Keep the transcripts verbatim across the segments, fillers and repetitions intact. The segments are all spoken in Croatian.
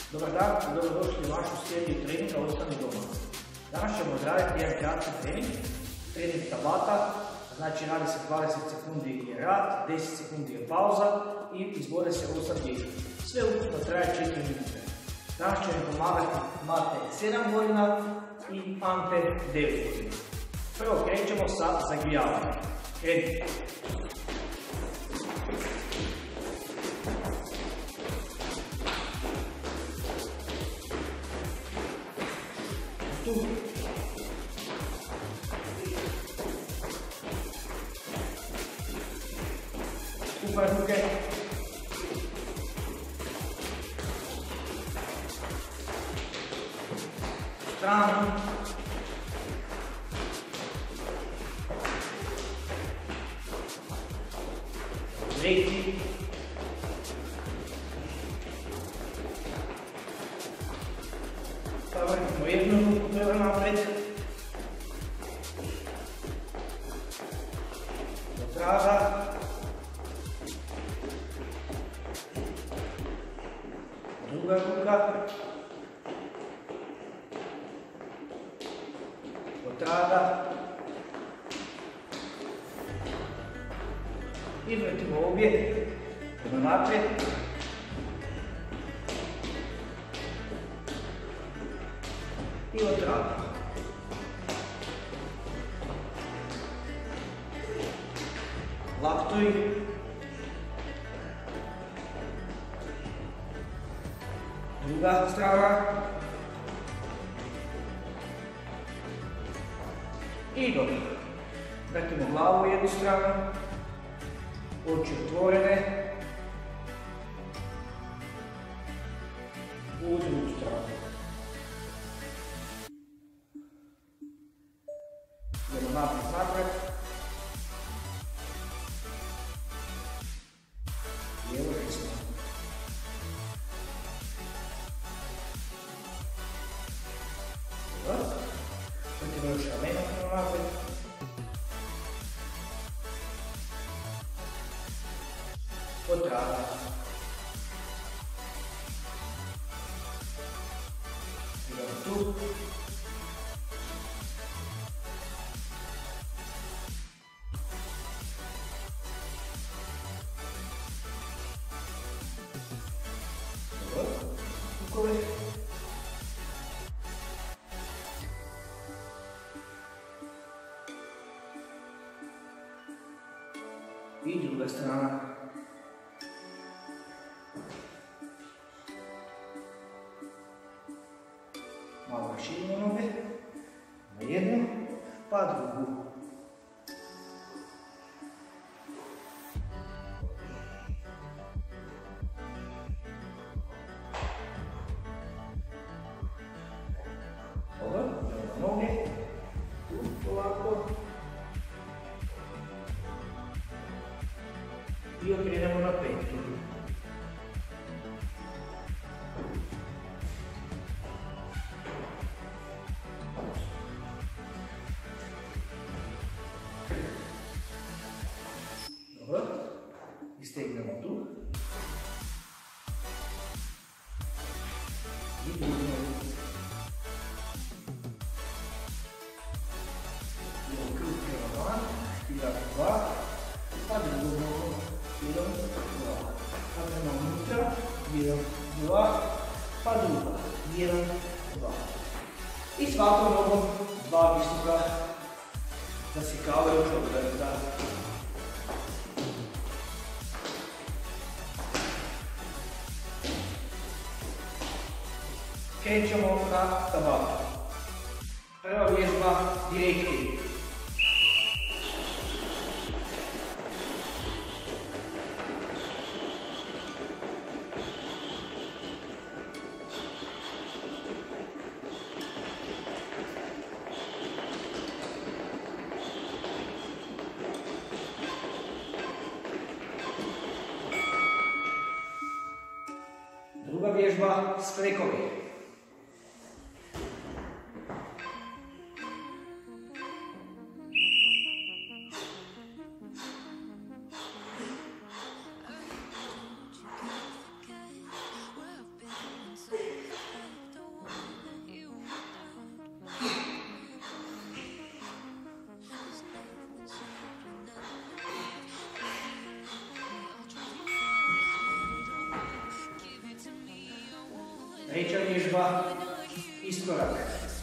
Dobar dan i dobrodošli u vašu seriju treninga Ostani doma. Danas ćemo odraditi jedan kratki trening, trening tabata, znači radi se dvadeset sekundi je rad, deset sekundi je pauza i izbode se osam djela. Sve ukupno traje četiri minute. Danas će mi pomagati Mate sedam godina i Ante devet godina. Prvo krećemo sa zagrijavanjem. Krenimo. Tu. Skupaj ruke. Stranu. Tretji. Stavimo jednu ruku prema napred. Do traga. Druga ruka. Do traga. I vrtimo obje prema napred. I od traga. Laktuj. Druga strana. I dobro. Vratimo glavu u jednu stranu. Oči otvorene. U drugu stranu. Idemo naprijed, naprijed. Lijevo desno. Dobro. Vrtimo još ramena prema naprijed. Od traga. Idemo tu. Dobro. Rukove. I druga strana. Malo širimo noge, na jednu, pa drugu. Dobro, idemo noge, tu polako. I okrenemo na petu. Dobro, istegnemo tu. I dignemo ruku. Idemo krug prema van, jedan, dva, pa drugu nogu, jedan, dva. Pa prema unutra, jedan, dva, pa druga, jedan, dva. I svakom nogom dva visoka zasikavaju čovjeka. Krećemo na tabatu. Prva vježba direktni. Druga vježba sklekovi. Thank you. Treća vježba, iskorak.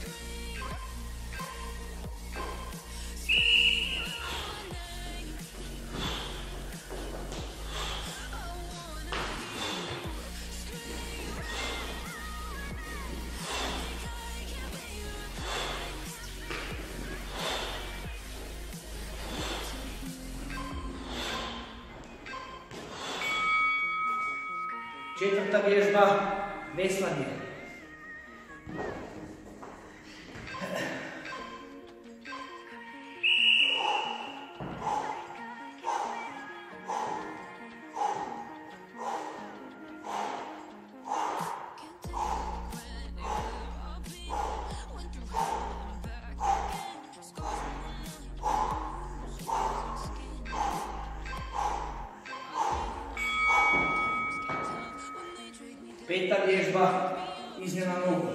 Četvrta vježba, veslanje. Peta vježba, izmjena nogu.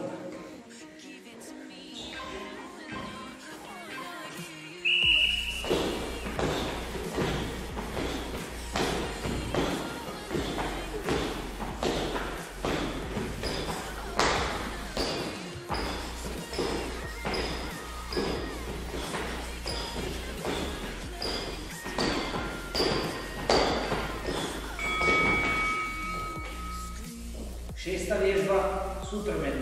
Šesta vježba, Superman.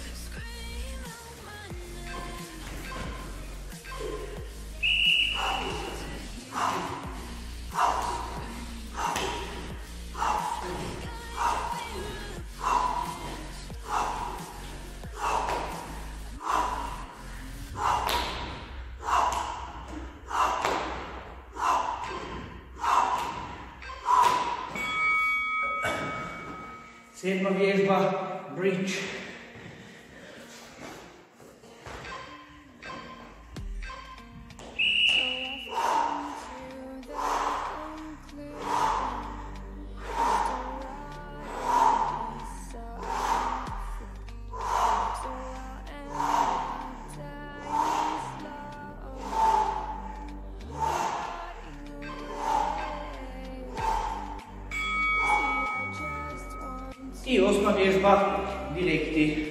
Sedma vježba, bridge. I osma vježba, direkti.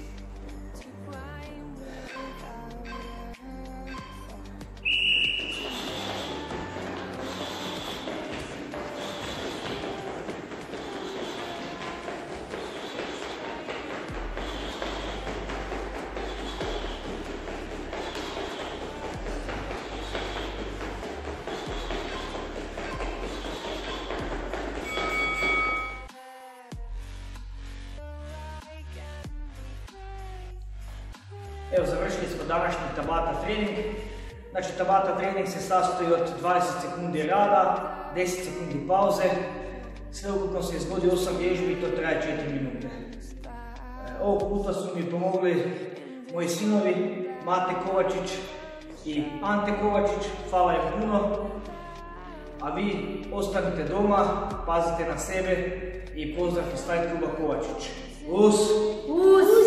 Evo, završili smo današnji Tabata trening. Znači, Tabata trening se sastoji od dvadeset sekundi rada, deset sekundi pauze. Sveukupno se izvodi osam vježbi i to traje četiri minute. Ovog puta su mi pomogli moji sinovi Mate Kovačić i Ante Kovačić. Hvala im puno. A vi ostanite doma, pazite na sebe i pozdrav iz Fight Kluba Kovačić. Uz! Uz!